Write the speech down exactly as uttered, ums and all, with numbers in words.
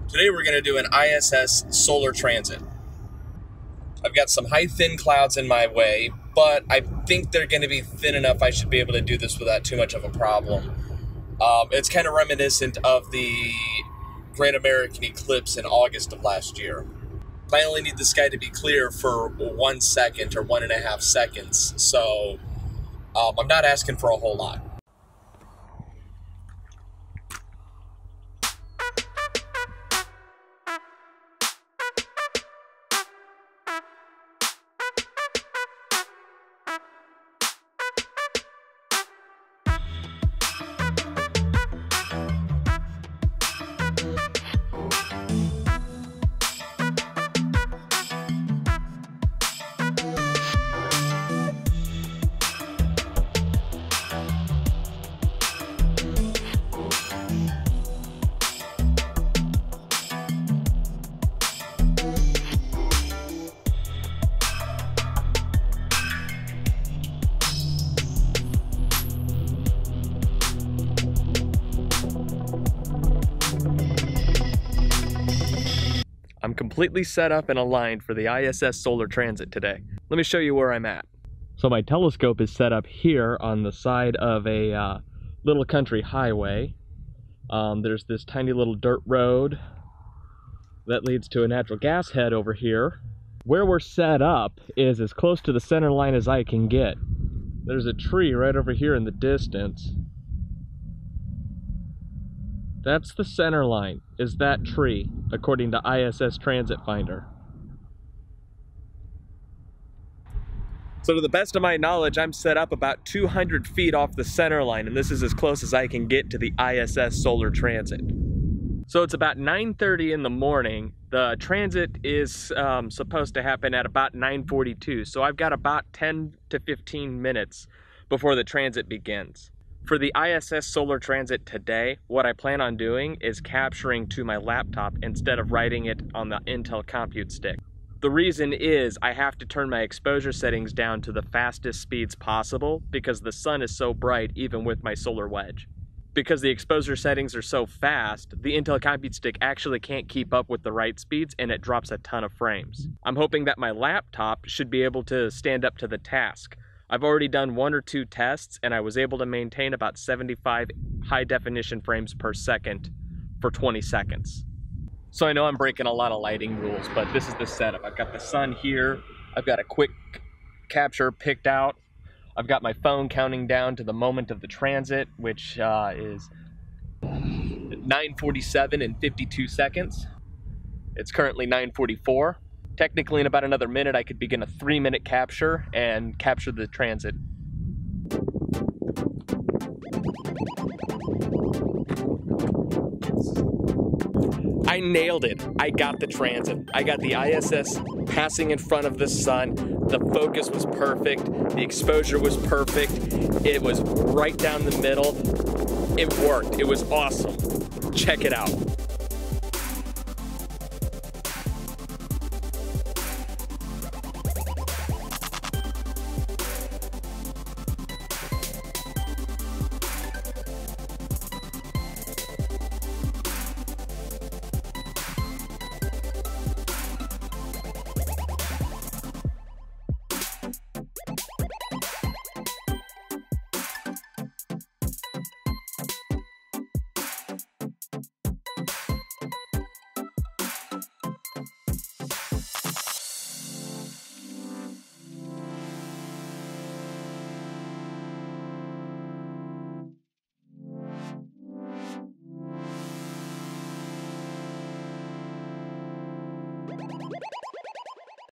Today we're going to do an I S S Solar Transit. I've got some high thin clouds in my way, but I think they're going to be thin enough I should be able to do this without too much of a problem. Um, it's kind of reminiscent of the Great American Eclipse in August of last year. I only need the sky to be clear for one second or one and a half seconds, so um, I'm not asking for a whole lot. I'm completely set up and aligned for the I S S Solar Transit today. Let me show you where I'm at. So my telescope is set up here on the side of a uh, little country highway. Um, there's this tiny little dirt road that leads to a natural gas head over here. Where we're set up is as close to the center line as I can get. There's a tree right over here in the distance. That's the center line, is that tree, according to I S S Transit Finder. So to the best of my knowledge, I'm set up about two hundred feet off the center line, and this is as close as I can get to the I S S Solar Transit. So it's about nine thirty in the morning. The transit is um, supposed to happen at about nine forty-two, so I've got about ten to fifteen minutes before the transit begins. For the I S S Solar Transit today, what I plan on doing is capturing to my laptop instead of writing it on the Intel Compute Stick. The reason is I have to turn my exposure settings down to the fastest speeds possible because the sun is so bright even with my solar wedge. Because the exposure settings are so fast, the Intel Compute Stick actually can't keep up with the write speeds and it drops a ton of frames. I'm hoping that my laptop should be able to stand up to the task. I've already done one or two tests and I was able to maintain about seventy-five high definition frames per second for twenty seconds. So I know I'm breaking a lot of lighting rules, but this is the setup. I've got the sun here, I've got a quick capture picked out, I've got my phone counting down to the moment of the transit, which uh, is nine forty-seven and fifty-two seconds. It's currently nine forty-four. Technically, in about another minute, I could begin a three minute capture and capture the transit. I nailed it. I got the transit. I got the I S S passing in front of the sun. The focus was perfect. The exposure was perfect. It was right down the middle. It worked. It was awesome. Check it out.